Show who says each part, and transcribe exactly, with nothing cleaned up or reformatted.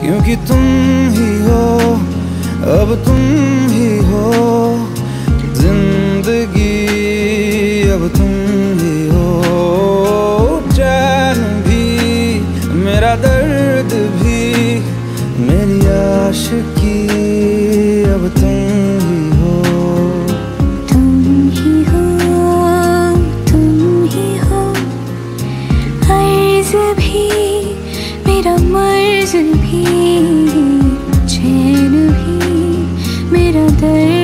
Speaker 1: क्योंकि तुम ही हो, अब तुम ही हो जिंदगी, अब तुम ही हो चैन भी, मेरा दर्द भी, मेरी आशिकी, अब तुम ही हो।
Speaker 2: तुम ही हो, तुम ही हो, अर्ज़ भी, मेरा मर्ज़ भी, चैन भी, मेरा दर्द